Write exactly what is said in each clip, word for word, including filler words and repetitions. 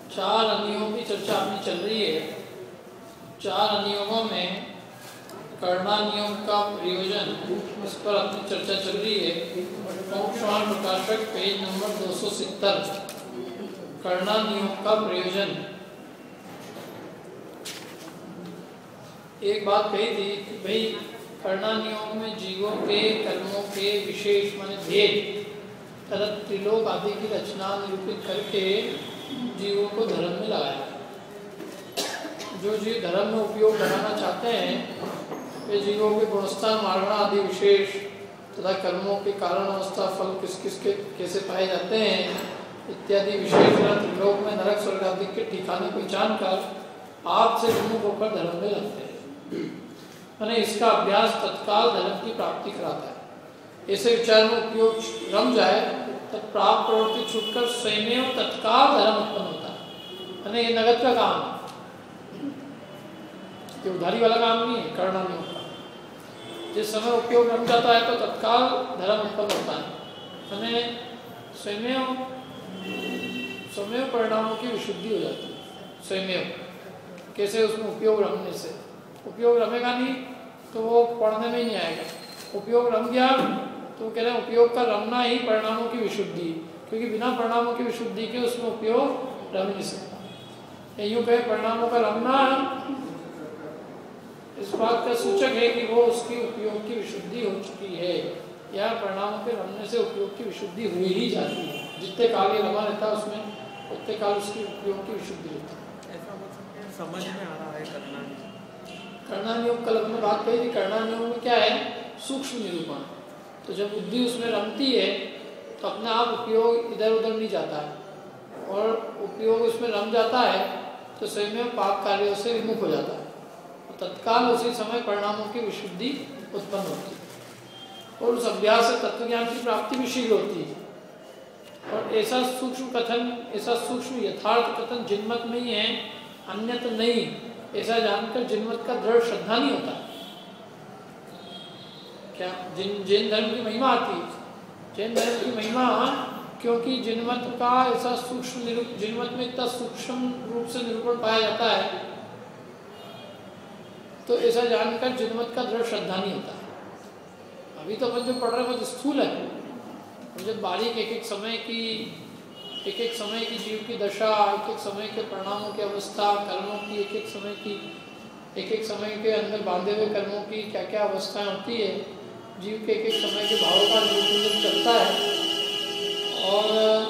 चार अनियमों की चर्चा अपनी चल रही है। चार अनियमों में कर्णानियम का प्रयोजन, इस पर अपनी चर्चा चल रही है। मोक्षवान प्रकाशक पेज नंबर दो सौ सत्तर। कर्णानियम का प्रयोजन। एक बात कही थी कि भाई कर्णानियम में जीवों के कर्मों के विशेष माने भेद तथा त्रिलोक आदि की रचना निरूपित करके जीवों को धर्म में लगाया। जो जीव धर्म में उपयोग लगाना चाहते हैं वे जीवों के गुणस्थान मार्गण आदि विशेष तथा कर्मों के कारण अवस्था फल किस किस के कैसे पाए जाते हैं इत्यादि विशेष त्रिलोक में नरक स्वर्ग आदि के ठिकाने पहचान कर आपसे विमुख होकर धर्म में लगते हैं। मैंने इसका अभ्यास तत्काल धर्म की प्राप्ति कराता है। ऐसे विचार में उपयोग रम जाए तब प्राप्त प्रवृत्ति छूटकर स्वयं तत्काल धर्म उत्पन्न होता है। मैंने ये नगद का काम है, ये उधारी वाला काम नहीं है। कर्णानियम का जिस समय उपयोग रम जाता है तो तत्काल धर्म उत्पन्न होता है। मैंने स्वयं स्वयं परिणामों की विशुद्धि हो जाती है। स्वयं कैसे? उसमें उपयोग रमने से। उपयोग रमेगा नहीं तो वो पढ़ने में ही नहीं आएगा। उपयोग रम गया तो कह रहे हैं उपयोग का रमना ही परिणामों की विशुद्धि, क्योंकि बिना परिणामों की विशुद्धि के उसमें उपयोग रम नहीं सकता। यूँ कहे परिणामों का रमना इस बात का सूचक है कि वो उसकी उपयोग की विशुद्धि हो चुकी है, या परिणामों के रमने से उपयोग की विशुद्धि हुई ही जाती है। जितने काल ये रमा रहता है उसमें उतने काल उसकी उपयोग की विशुद्धि होती है। ऐसा समझ में आ रहा है कर्णानियम। कर्णानियम कल अपने बात कही थी। कर्णानियम में क्या है? सूक्ष्म निरूपण। तो जब बुद्धि उसमें रमती है तो अपने आप उपयोग इधर उधर नहीं जाता है, और उपयोग उसमें रम जाता है तो स्वयं पाप कार्यों से विमुख हो जाता है। तत्काल उसी समय परिणामों की विशुद्धि उत्पन्न होती है, और उस अभ्यास से तत्वज्ञान की प्राप्ति भी शीघ्र होती है। और ऐसा सूक्ष्म कथन, ऐसा सूक्ष्म यथार्थ कथन जिनमत में ही है, अन्यत्र नहीं, ऐसा जानकर जिनमत का दृढ़ श्रद्धा नहीं होता। क्या जिन जैन धर्म की महिमा आती है? जैन धर्म की महिमा क्योंकि जिनमत का ऐसा सूक्ष्म निरूप जिनमत में इतना सूक्ष्म रूप से निरूपण पाया जाता है, तो ऐसा जानकर जिनमत का दृढ़ श्रद्धा नहीं होता है। अभी तो अपन जो पढ़ रहे हैं बहुत स्थूल है, और जब बारीक एक एक समय की एक एक समय की जीव की दशा, एक एक समय के परिणामों की अवस्था, कर्मों की एक एक समय की एक एक समय के अंदर बांधे हुए कर्मों की क्या क्या अवस्थाएं होती है, जीव के एक एक समय के भावों का निरूपण चलता है, और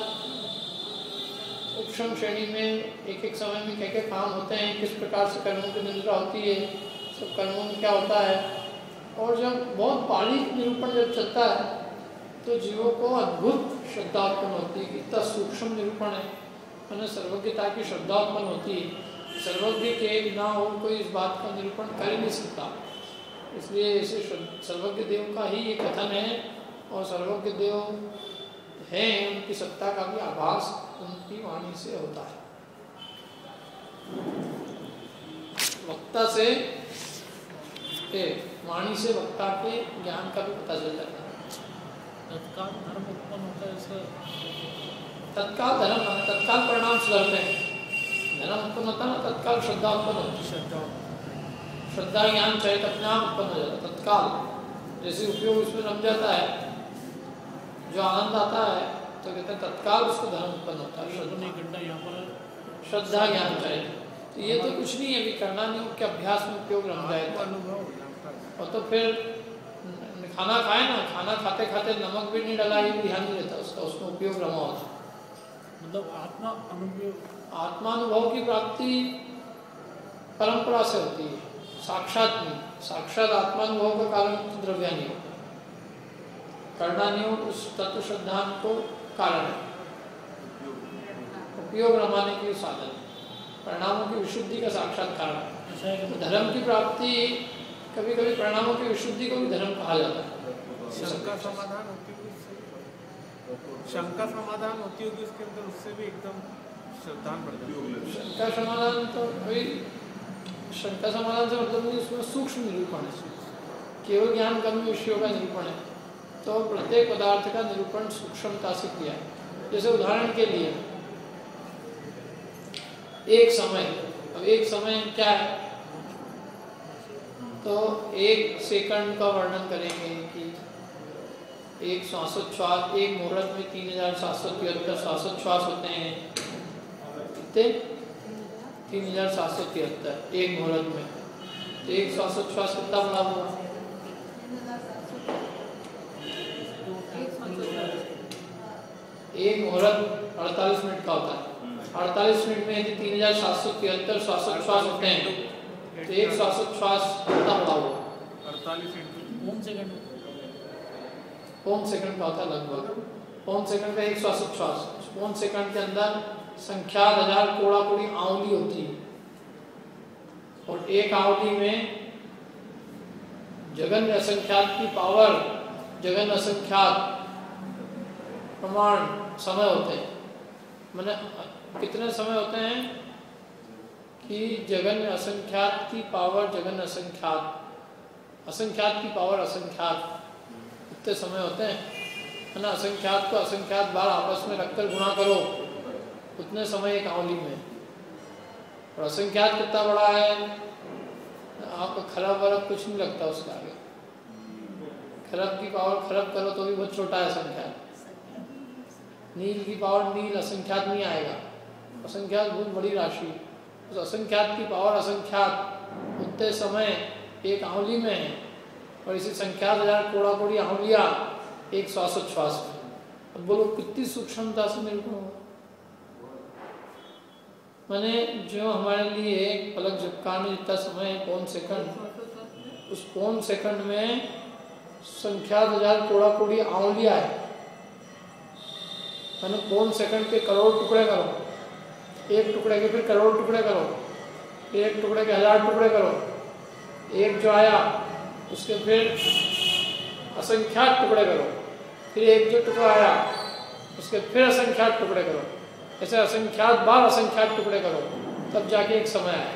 उपशम श्रेणी में एक एक समय में क्या क्या काम होते हैं, किस प्रकार से कर्मों की निद्रा होती है, सब कर्मों में क्या होता है, और जब बहुत बारीक निरूपण जब चलता है तो जीवों को अद्भुत श्रद्धा उत्पन्न होती है कि इतना सूक्ष्म निरूपण है। मैंने सर्वज्ञता की श्रद्धा उत्पन्न होती है। सर्वज्ञ के बिना और कोई इस बात का निरूपण कर ही नहीं सकता। इसलिए ऐसे सर्वज्ञ देव का ही ये कथन है, और सर्वज्ञ देव हैं, उनकी सत्ता का भी आभास उनकी वाणी से होता है। वक्ता से वाणी से वक्ता के ज्ञान का भी पता चल जाता है। तत्काल धर्म उत्पन्न होता है। तत्काल धर्म तत्काल परिणाम सुधरते हैं। धर्म उत्पन्न होता है ना, तत्काल श्रद्धा उत्पन्न होती है। श्रद्धा श्रद्धा ज्ञान चाहिए अपने आप उत्पन्न हो जाता है तत्काल। जैसे उपयोग इसमें रम जाता है, जो आनंद आता है तो कहते हैं तत्काल उसको धर्म उत्पन्न होता है। श्रद्धा यहाँ पर श्रद्धा ज्ञान चाहिए। तो ये तो कुछ नहीं है, अभी कर्णानियम के अभ्यास में उपयोग रम जाएगा। और तो फिर खाना खाए ना, खाना खाते खाते नमक भी नहीं डाला, ये ध्यान नहीं रहता उसका, उसमें उपयोग रमा होता। मतलब आत्मा अनुभव आत्मानुभव की प्राप्ति परंपरा से होती है, साक्षात नहीं। साक्षात आत्मानुभव का कारण द्रव्य नहीं होता। कर्णानियम उस तत्व श्रद्धान को कारण है, उपयोग रमाने के साधन, परिणामों की विशुद्धि का साक्षात कारण। धर्म की प्राप्ति कभी कभी परिणामों की विशुद्धि को भी धर्म कहा जाता है। शंका समाधान होती होगी, शंका समाधान होती होगी उसके अंदर, उससे भी एकदम श्रद्धान बढ़ जाती है। शंका समाधान तो भाई शंका समाधान से मतलब नहीं, उसमें सूक्ष्म निरूपण है, केवल ज्ञान गम्य विषयों का निरूपण है। तो प्रत्येक पदार्थ का निरूपण सूक्ष्मता से किया है। जैसे उदाहरण के लिए एक समय। अब एक समय क्या है, तो एक सेकंड का वर्णन करेंगे कि एक श्वासोच्छ्वास, एक मुहूर्त में तीन हजार सात सौ तिहत्तर श्वासोच्छ्वास होते हैं। कितने? तीन हजार सात सौ तिहत्तर एक मुहूर्त में। तो एक श्वासोच्छ्वास कितना बड़ा हुआ? एक मुहूर्त अड़तालीस मिनट का होता है। अड़तालीस मिनट में यदि तीन हजार सात सौ तिहत्तर श्वासोच्छ्वास होते हैं तो एक श्वासोच्छ्वास कितना बड़ा हुआ? अड़तालीस ओम सेकंड ओम सेकंड का होता है लगभग। ओम सेकंड का एक श्वासोच्छ्वास। ओम सेकंड के अंदर संख्या हजार कोड़ा कोड़ी आंवली होती है और एक आंवली में जगन असंख्यात की पावर, जगन असंख्यात प्रमाण समय होते हैं। मैंने कितने समय होते हैं कि जगन असंख्यात की पावर जगन असंख्यात, असंख्यात की पावर असंख्यात, इतने समय होते हैं, है ना। असंख्यात को असंख्यात बार आपस में रखकर गुणा करो, उतने समय एक आंवली में। और असंख्यात कितना बड़ा है, आपका खरब वरब कुछ नहीं लगता उसके आगे। खरब की पावर खरब करो तो भी बहुत छोटा है असंख्यात। नील की पावर नील असंख्यात नहीं आएगा। असंख्यात बहुत बड़ी राशि। उस असंख्यात की पावर असंख्यात उतने समय एक आंवली में है और इसी संख्यात हजार कोड़ा कोड़ी आंवलियां एक श्वासोच्छ्वास में। अब बोलो कितनी सूक्ष्मता से मेरे को, मैंने जो हमारे लिए एक पलक झपकाने जितना समय है पौन सेकंड, उस पौन सेकंड में संख्यात हजार कोड़ा कोड़ी आंवलियां है। मैंने पौन सेकंड के करोड़ टुकड़े करो, एक टुकड़े के फिर करोड़ टुकड़े करो, एक टुकड़े के हजार टुकड़े करो, एक जो आया उसके फिर असंख्यात टुकड़े करो, फिर एक जो टुकड़ा आया उसके फिर असंख्यात टुकड़े करो, ऐसे असंख्यात बार असंख्यात टुकड़े करो, तब जाके एक समय आए।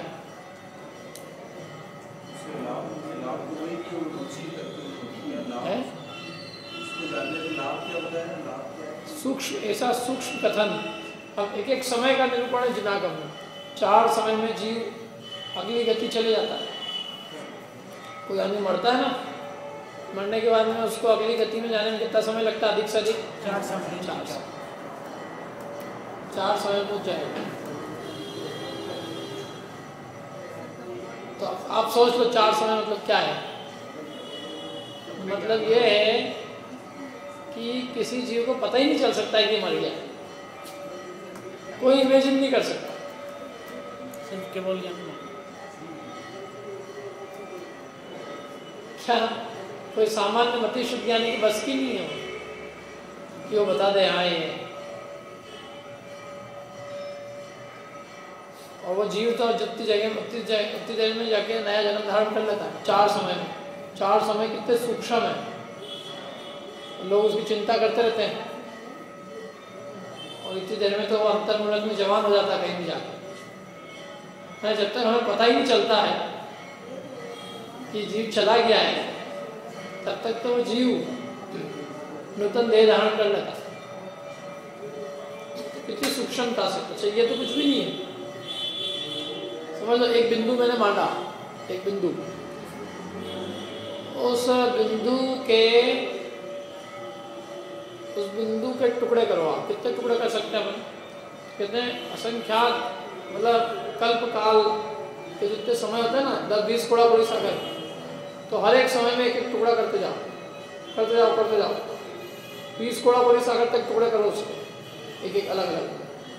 सूक्ष्म, ऐसा सूक्ष्म कथन। अब एक एक समय का निरूपण है जिनागम में। चार समय में जीव अगली गति चले जाता है। कोई आदमी मरता है ना, मरने के बाद में उसको अगली गति में जाने में कितना समय लगता है? अधिक से अधिक चार समय चार समय चार समय पहुंच जाएगा। तो आप सोच लो चार समय मतलब क्या है। मतलब ये है कि किसी जीव को पता ही नहीं चल सकता है कि मर गया। कोई इमेजिन नहीं कर सकता, सिर्फ केवल ज्ञान। क्या कोई सामान्य मति शुद्ध ज्ञानी की बस की नहीं है कि वो बता दे हाँ ये। और वो जीव तो जितनी जगह उतनी उतनी देर में जाके नया जन्म धारण कर लेता है। चार समय में, चार समय कितने सूक्ष्म है, लोग उसकी चिंता करते रहते हैं और इतनी देर में तो वो अंतर्मूलक में जवान हो जाता है कहीं भी जाकर। जब तक हमें पता ही नहीं चलता है कि जीव चला गया है, तब तक तो वो जीव नूतन देह धारण कर लेता है। कितनी सूक्ष्मता से। अच्छा ये तो कुछ भी नहीं है। समझ लो एक बिंदु मैंने मांगा, एक बिंदु, उस बिंदु के उस बिंदु के टुकड़े करो। आप कितने टुकड़े कर सकते हैं अपन? कितने असंख्यात, मतलब कल्प काल के जितने समय होते हैं ना, दस बीस कोड़ा कोड़ी सागर, तो हर एक समय में एक एक टुकड़ा करते जाओ करते जाओ करते जाओ बीस कोड़ा कोड़ी सागर तक टुकड़े करो उसके, एक एक अलग अलग।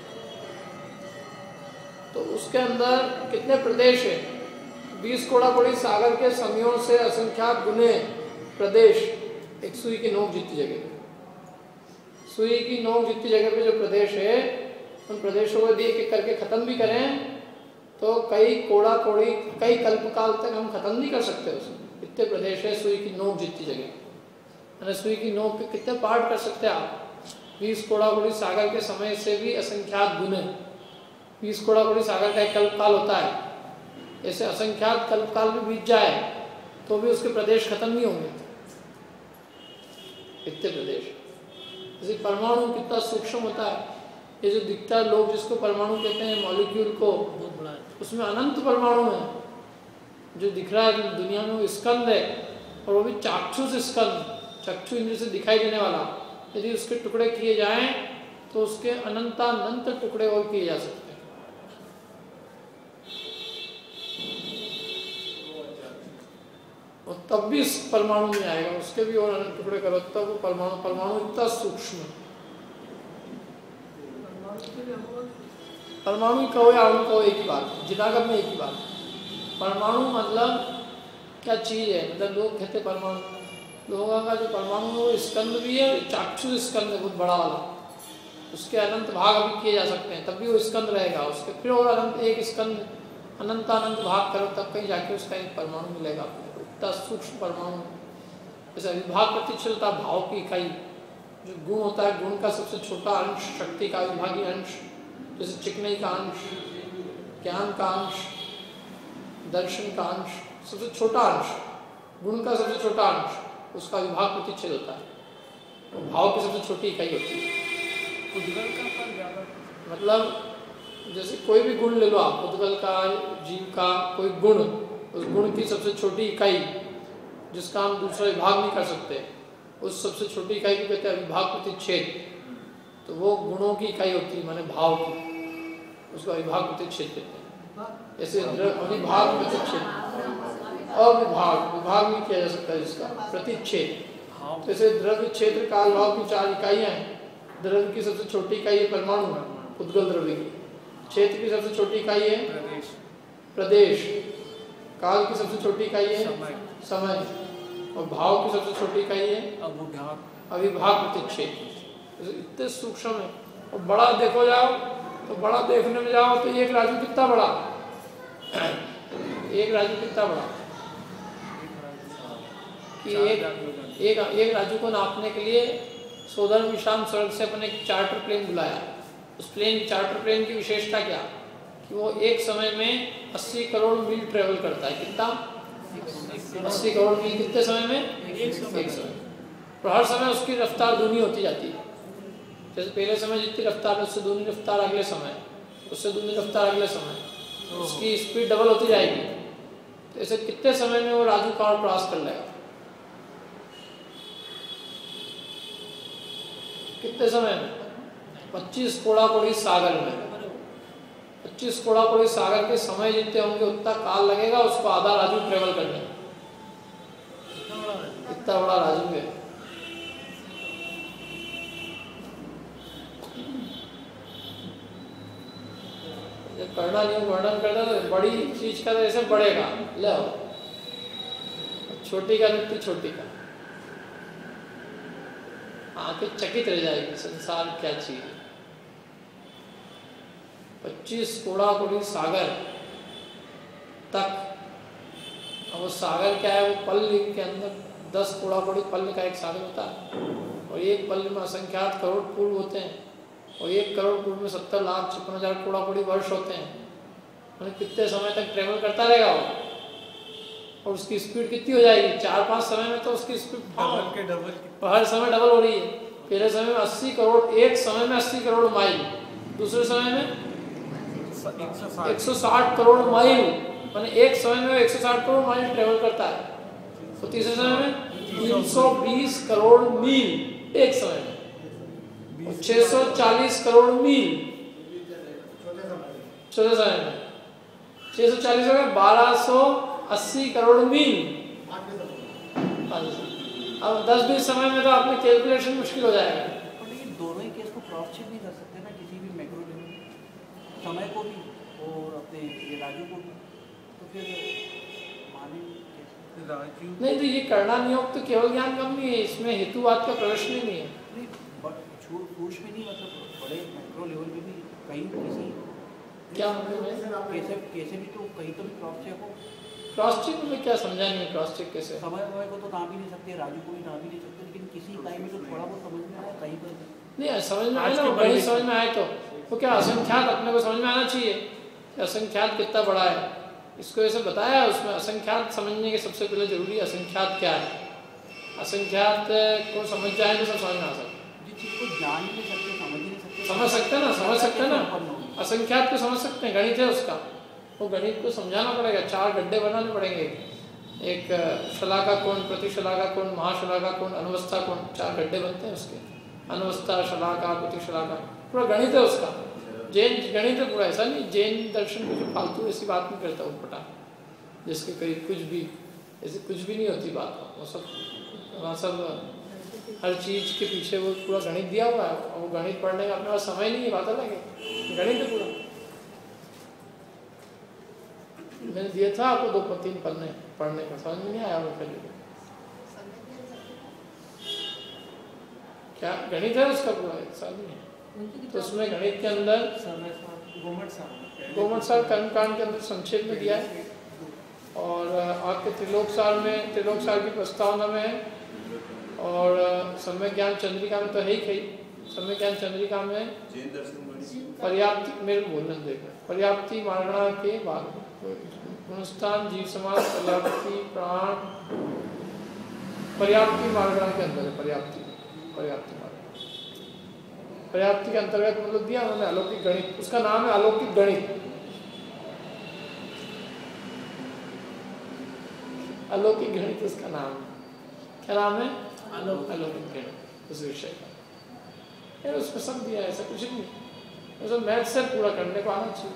तो उसके अंदर कितने प्रदेश है? बीस कोड़ा कोड़ी सागर के समयों से असंख्यात गुने प्रदेश एक सुई की नोक जितनी जगह, सुई की नोक जितनी जगह पे जो प्रदेश है, उन प्रदेशों को यदि एक एक करके खत्म भी करें तो कई कोड़ा कोड़ी कई कल्पकाल तक हम खत्म नहीं कर सकते उसमें। इतने प्रदेश है सुई की नोक जितनी जगह। मैंने सुई की नोक के कितने पार्ट कर सकते हैं आप? बीस कोड़ा कोड़ी सागर के समय से भी असंख्यात गुने। बीस कोड़ा कोड़ी सागर का एक कल्पकाल होता है, ऐसे असंख्यात कल्पकाल भी बीत जाए तो भी उसके प्रदेश खत्म नहीं होंगे, इतने प्रदेश। जैसे परमाणु कितना सूक्ष्म होता है, ये जो दिखता है, लोग जिसको परमाणु कहते हैं, मॉलिक्यूल को, बहुत बड़ा है। उसमें अनंत परमाणु है। जो दिख रहा है दुनिया में वो स्कंद है, और वो भी चाक्षुष स्कंद, चक्षु इंद्र से दिखाई देने वाला। यदि उसके टुकड़े किए जाएं तो उसके अनंतानंत टुकड़े और किए जा सकते हैं। और तब भी इस परमाणु में आएगा, उसके भी और अनंत टुकड़े करो तब वो परमाणु परमाणु इतना सूक्ष्म है। परमाणु कहो या अणु कहो एक ही बात, जिनागम में एक ही बात। परमाणु मतलब क्या चीज़ है, मतलब लोग कहते परमाणु, लोगों का जो परमाणु है वो स्कंद भी है, चाक्षुष स्कंद है बहुत बड़ा वाला, उसके अनंत भाग अभी किए जा सकते हैं, तब भी वो स्कंद रहेगा। उसके फिर और अनंत एक स्कंद अनंत अनंत भाग करो तब कहीं जाके उसका एक परमाणु मिलेगा। इतना सूक्ष्म परमाणु। जैसे विभाग प्रतिशीलता भाव की इकाई, जो गुण होता है, गुण का सबसे छोटा अंश, शक्ति का विभागीय अंश, जैसे चिकनाई का अंश, ज्ञान का अंश, दर्शन का अंश, सबसे छोटा अंश, गुण का सबसे छोटा अंश, उसका विभाग प्रतिच्छेद होता है। तो भाव की सबसे छोटी इकाई होती है। उद्गल का फल ज़्यादा, मतलब जैसे कोई भी गुण ले लो आप, उद्गल का, जीव का कोई गुण, उस गुण की सबसे छोटी इकाई जिसका हम दूसरा विभाग नहीं कर सकते, उस सबसे छोटी इकाई को कहते हैं विभाग प्रतिच्छेद। तो वो गुणों की इकाई होती है, माने भाव की, उसका विभाग प्रतिच्छेद कहते हैं। जैसे विभाग प्रतिच्छेद, अविभाग विभाग नहीं किया जा सकता जिसका प्रतिच्छेद। जैसे द्रव्य, क्षेत्र, काल, भाव की चार इकाइयां हैं। द्रव्य की सबसे छोटी इकाई है परमाणु, उद्गल द्रव्य की। क्षेत्र की सबसे छोटी इकाई है प्रदेश, प्रदेश। काल की सबसे छोटी इकाई है समय, समय। और भाव की सबसे छोटी इकाई है अविभाग, अविभाग प्रतिच्छेद। इतने सूक्ष्म है। और बड़ा देखो जाओ तो बड़ा देखने में जाओ तो एक राजू कितना बड़ा, एक राजू कितना बड़ा कि एक एक एक राजू को नापने के लिए सोधन विश्राम स्वर्ग से अपने एक चार्टर प्लेन बुलाया। उस प्लेन चार्टर प्लेन की विशेषता क्या कि वो एक समय में अस्सी करोड़ मील ट्रेवल करता है। कितना? अस्सी करोड़ मील कितने समय में? एक समय। तो हर समय उसकी रफ्तार दूनी होती जाती है। जैसे पहले समय जितनी रफ्तार है उससे दूनी रफ्तार अगले समय, उससे दूनी रफ्तार अगले समय, उसकी स्पीड डबल होती जाएगी। तो ऐसे कितने समय में वो राजू कार क्रॉस कर लेगा? कितने समय में? पच्चीस कोड़ा कोड़ी सागर में। पच्चीस कोड़ा कोड़ी सागर के समय जितने होंगे उतना काल लगेगा उसको आधा राजू ट्रेवल करने में। इतना बड़ा राजू है। जब करना नहीं वर्णन करता तो बड़ी चीज का ऐसे बढ़ेगा, ले छोटी का नित्य छोटी का आंखें चकित रह जाएगी, संसार क्या चीज है। पच्चीस कोड़ा कोड़ी सागर तक। अब वो सागर क्या है? वो पल्ल के अंदर दस कोड़ा कोड़ी पल्ल का एक सागर होता है, और एक पल्ल में असंख्यात करोड़ पूर्व होते हैं, और एक करोड़ पूर्व में सत्तर लाख छप्पन हजार कोड़ा कोड़ी वर्ष होते हैं। मतलब कितने समय तक ट्रेवल करता रहेगा वो, और उसकी स्पीड कितनी हो जाएगी? चार पांच समय में तो उसकी स्पीड डबल के डबल, हर समय डबल हो रही है। पहले समय में अस्सी करोड़, एक समय में अस्सी करोड़ माइल, दूसरे समय में एक सौ साठ करोड़ माइल, माने एक समय में एक सौ साठ करोड़ माइल ट्रेवल करता है। तो तीसरे समय में तीन सौ बीस करोड़ मील एक समय में, छह सौ चालीस करोड़ मील चौथे समय में, छह सौ चालीस हो गया बारह सौ अस्सी करोड़ मील। अब दस बीस समय में तो आपने कैलकुलेशन मुश्किल हो जाएगा। लेकिन दोनों ही केस को क्रॉस चेक नहीं कर सकते ना, किसी भी मैक्रो लेवल, समय को भी और अपने ये राजू को भी, तो फिर माने राजू नहीं तो ये करना नियोग तो केवल ज्ञान कम नहीं है, इसमें हेतुवाद का प्रश्न ही नहीं है। नहीं, बट सूक्ष्म में नहीं, मतलब बड़े मैक्रो लेवल पे भी कहीं किसी क्या मतलब कैसे कैसे भी तो कहीं तो भी क्रॉस चेक हो। क्रॉस चेक में क्या समझा नहीं? क्रॉस चेक कैसे? समय समय को तो ना भी नहीं सकते, राजू को भी ना भी नहीं सकते, लेकिन किसी टाइम में तो थोड़ा बहुत समझ में आया कहीं पर। नहीं समझ में आया ना, बड़ी समझ में आए तो वो क्या असंख्यात अपने को समझ में आना चाहिए, असंख्यात कितना बड़ा है, इसको ऐसे बताया उसमें। असंख्यात समझने के सबसे पहले जरूरी असंख्यात क्या है, असंख्यात को समझ जाए तो सब समझ में आ सकता। जिस चीज़ को जान ही नहीं सकते, समझ ही नहीं सकते, समझ सकते हैं ना, समझ सकते हैं ना, असंख्यात को समझ सकते हैं, गणित है उसका, वो गणित को समझाना पड़ेगा, चार गड्ढे बनाने पड़ेंगे, एक शलाका कोण, प्रतिशलाका कोण, महाशलाका कोण, अनुवस्था कोण, चार गड्ढे बनते हैं उसके, अनुवस्था, शलाका, प्रतिशलाका, पूरा गणित है उसका। जैन गणित है पूरा, ऐसा नहीं जैन दर्शन में जो फालतू ऐसी बात नहीं करता उठपटा, जिसके करीब कुछ भी ऐसे कुछ भी नहीं होती बात, वो सब वहाँ सब हर चीज़ के पीछे वो पूरा गणित दिया हुआ है, और वो गणित पढ़ने का अपने पास समय नहीं है, बात अलग है, गणित है पूरा। मैंने दिया था आपको दो तीन पढ़ने पढ़ने का, समझ में नहीं आया वो पहले क्या गणित है उसका पूरा, एक साल नहीं है। तो उसमें गणित के अंदर गोमट सार कर्मकांड के अंदर संक्षेप में दिया है, और आपके त्रिलोक सार में, त्रिलोक सार की प्रस्तावना में है, और समय ज्ञान चंद्रिका में तो है ही कही, समय ज्ञान चंद्रिका में पर्याप्ति, मेरे बोलने देखो, पर्याप्ति मारणा के बाद गुणस्थान, जीव समाज, पर्याप्ति, प्राण, पर्याप्ति मारणा के अंदर है, पर्याप्ति पर्याप्ति मारणा, पर्याप्ति के अंतर्गत मतलब दिया उन्होंने अलौकिक गणित, उसका नाम है अलौकिक गणित, अलौकिक गणित उसका नाम है। क्या नाम है? अलौकिक गणित, उस विषय का यार उसमें सब दिया, ऐसा कुछ नहीं, ऐसा मैथ से पूरा करने को आना चाहिए।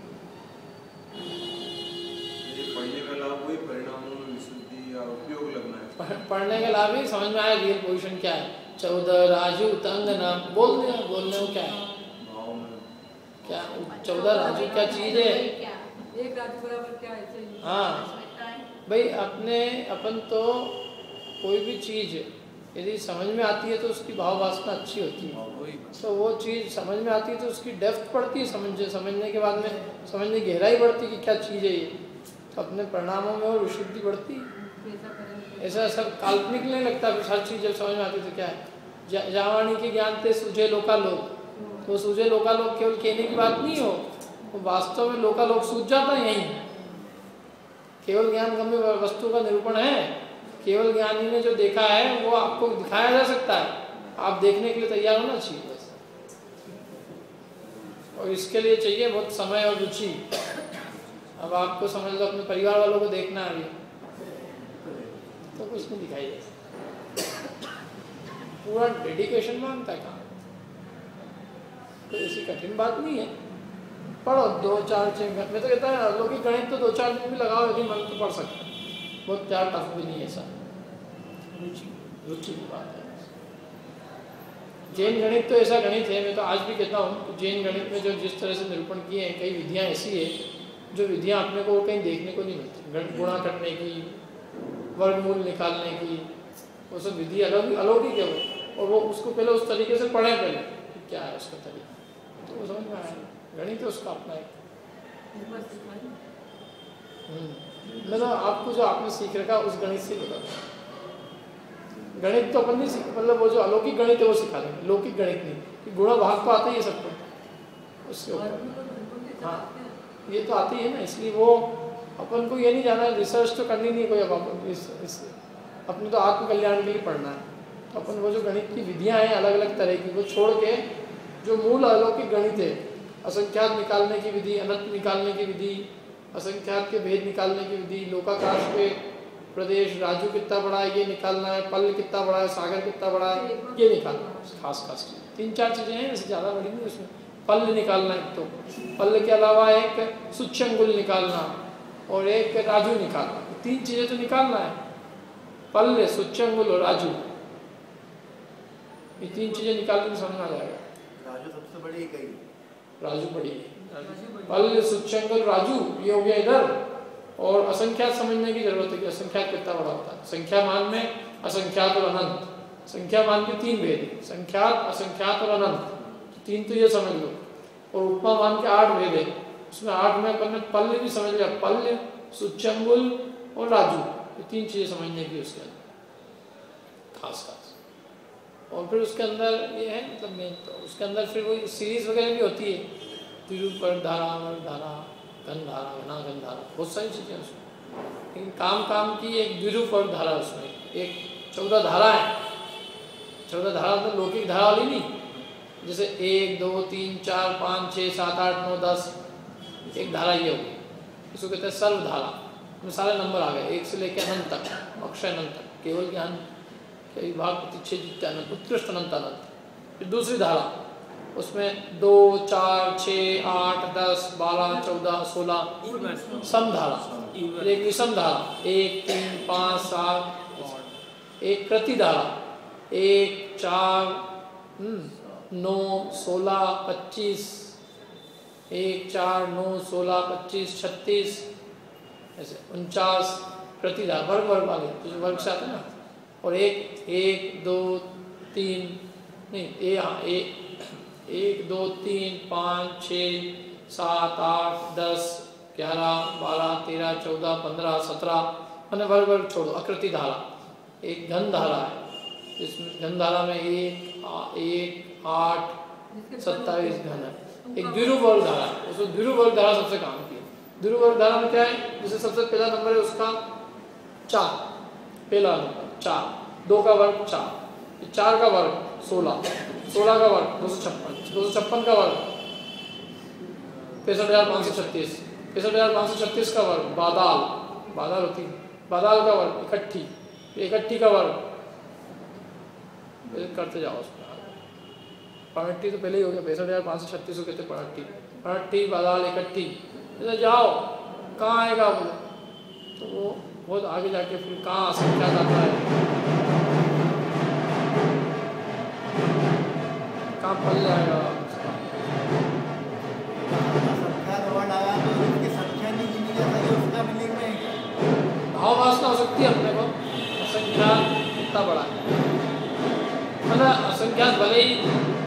पढ़ने का लाभ वही परिणामों में विशुद्धि या उपयोग लगना है, पढ़ने का लाभ ही समझ में आया रियल पोजीशन क्या है, चौदह राजू तंग नाम बोल दिया, बोलने को क्या है, क्या चौदह राजू क्या चीज है, एक राजू बराबर क्या है। हाँ भाई, अपने अपन तो कोई भी चीज यदि समझ में आती है तो उसकी भाव वासना अच्छी होती है, तो वो चीज़ समझ में आती है तो उसकी डेप्थ बढ़ती है, समझ समझने के बाद में समझने की गहराई बढ़ती है कि क्या चीज़ है ये, तो अपने परिणामों में और विशुद्धि बढ़ती है। ऐसा सब काल्पनिक नहीं लगता, हर चीज़ जब समझ में आती तो क्या है, जावाणी के ज्ञान थे सूझे लोकालोक, तो सूझे लोकालोक केवल कहने की बात नहीं हो, वो वास्तव में लोकालोक सूझ जाता है यहीं, केवल ज्ञान गम्य वस्तु का निरूपण है, केवल ज्ञानी ने जो देखा है वो आपको दिखाया जा सकता है, आप देखने के लिए तैयार होना चाहिए बस, और इसके लिए चाहिए बहुत समय और रुचि। अब आपको समझ लो अपने परिवार वालों को देखना है अभी तो कुछ नहीं दिखाई देता, पूरा डेडिकेशन मांगता है काम, तो ऐसी कठिन बात नहीं है, पढ़ो दो चार छः घंटे, मैं तो कहता है लोग गणित तो दो चार दिन भी लगाओ यदि मन तो पढ़ सकते हैं, बहुत ज़्यादा टफ भी नहीं है ऐसा, रुचि रुचि की बात है। जैन गणित तो ऐसा गणित है, मैं तो आज भी कहता हूँ कि जैन गणित में जो जिस तरह से निरूपण किए हैं, कई विधियाँ ऐसी है जो विधियाँ अपने को कहीं देखने को नहीं मिलती, गुणा करने की, वर्गमूल निकालने की, वो सब विधि अलग अलौकिक है वो, और वो उसको पहले उस तरीके से पढ़ें पहले कि क्या है उसका तरीका, तो वो समझ में आया, गणित है उसका अपना एक। मतलब आपको जो आपने सीख रखा उस गणित से बता, गणित तो अपन नहीं सीख, मतलब वो जो अलौकिक गणित है वो सिखा देंगे, लौकिक गणित नहीं, कि गुणा भाग तो आता ही है सबको उसके ऊपर, हाँ ये तो आती है ना, इसलिए वो अपन को ये नहीं जाना, रिसर्च तो करनी नहीं कोई, अब अपन इस, इस अपने तो आत्मकल्याण के लिए पढ़ना है, तो अपन वो जो गणित की विधियाँ हैं अलग अलग तरह की वो छोड़ के जो मूल अलौकिक गणित है, असंख्यात निकालने की विधि, अनंत निकालने की विधि, असंख्यात के भेद निकालने की विधि, लोकाकाश के प्रदेश, राजू कितना बड़ा है ये निकालना है, पल कितना बड़ा है, सागर कितना बड़ा है ये निकालना है, खास खास तीन चार चीज़ें हैं, वैसे ज़्यादा बड़ी नहीं उसमें, पल निकालना है, तो पल के अलावा एक सूच्यंगुल निकालना और एक राजू निकालना, तीन चीज़ें तो निकालना है, पल, सूच्यंगुल और राजू, ये तीन चीज़ें निकालने में समझ आ जाएगा। राजू सबसे बड़ी कही, राजू बड़ी, पल, सूच्यंगुल, राजू ये हो गया इधर, और असंख्यात समझने की जरूरत है कि असंख्यात कितना बड़ा होता है, संख्या मान में असंख्यात और अनंत, संख्या मान के तीन भेद है, संख्यात, असंख्यात और अनंत, तीन तो ये समझ लो, और उपमा मान के आठ भेद है, उसमें आठ में अपन ने पल्य भी समझ लिया, पल्य, सूच्यंगुल और राजू, ये तीन चीज़ें समझने की उसके अंदर खास खास, और फिर उसके अंदर ये है मतलब मेन, तो उसके अंदर फिर वही सीरीज वगैरह भी होती है, तिरुपर धारा, अमर धारा, घन धारा, घना घन धारा, बहुत सारी चीज़ें उसमें, लेकिन काम काम की एक द्विरूप और धारा उसमें, एक चौदह धारा है, चौदह धारा तो लौकिक धारा वाली नहीं, जैसे एक दो तीन चार पाँच छः सात आठ नौ दस, एक धारा ये होगी, इसको कहते हैं सर्व धारा। में सारे नंबर आ गए एक से लेकर अनंत तक, अक्षय अनंत तक, केवल ज्ञान के विभाग प्रतिच्छेद जितने अनंत, उत्कृष्ट अनंत अनंत। फिर दूसरी धारा, उसमें दो चार छः आठ दस बारह चौदह सोलह सम धारा, एक विषम धारा, एक तीन पाँच सात, एक प्रति धारा, एक चार नौ सोलह पच्चीस, एक चार नौ सोलह पच्चीस छत्तीस, ऐसे उनचास प्रति धारा, वर्ग वर्ग वाले जो वर्ग से आते हैं ना। और एक एक दो तीन नहीं ए हाँ एक एक दो तीन पाँच छः सात आठ दस ग्यारह बारह तेरह चौदह पंद्रह सत्रह, मैंने वर्ग वर्ग छोड़ो। आकृति धारा, एक घन धारा है, इसमें घन धारा में एक आ, एक आठ सत्ताईस घन है। एक द्विरूप वर्ग धारा है, उसमें द्विरूप वर्ग धारा सबसे काम की है। द्विरूप वर्ग धारा में क्या है, जैसे सबसे पहला नंबर है उसका चार, पहला नंबर चार, दो का वर्ग चार, चार का वर्ग सोलह, सोलह का वर्ग दो सौ छप्पन, दो सौ छप्पन का वर्ग पैंसठ हजार पाँच सौ छत्तीस, पैंसठ हजार पाँच सौ छत्तीस का वर्ग बादाल, बादाल होती है, बादाल का वर्ग इकट्ठी, इकट्ठी का वर्ग करते जाओ उसमें। पड़ट्टी तो पहले ही हो गया, पैंसठ हजार पाँच सौ छत्तीस को कहते पड़ट्टी, पड़ट्टी बादाल इकट्ठी, जैसे जाओ कहाँ आएगा बोले तो वो बहुत आगे जाके फिर कहाँ संख्या जाता है, कहाँ पल जाएगा। भाव वासना हो सकती है अपने को, असंख्यात कितना बड़ा है, मतलब असंख्यात भले ही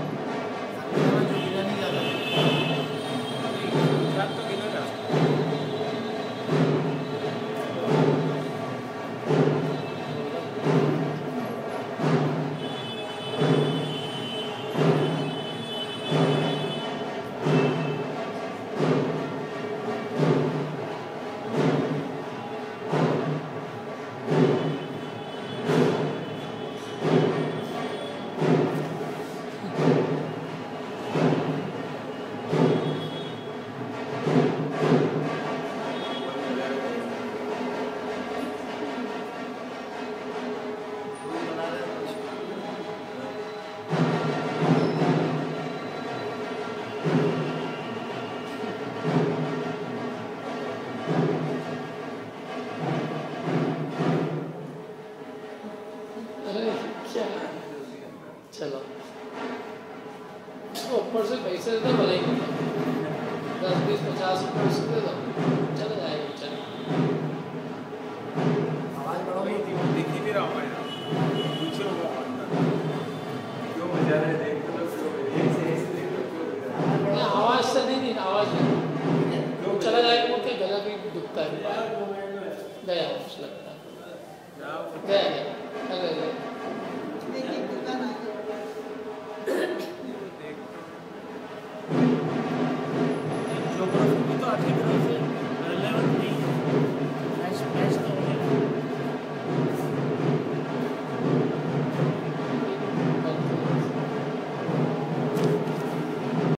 ऊपर से पैसे दे दो भले ही दस बीस पचास ऊपर से दे दो, चला जाएगा चल। आवाज बढ़ो नहीं थी, दिख ही नहीं रहा हूँ पूछो क्यों मजा रहे देख तो एक से एक से देख तो नहीं आवाज से नहीं नहीं आवाज नहीं चला जाएगा, वो क्या गला भी दुखता है, गया लगता है गया गया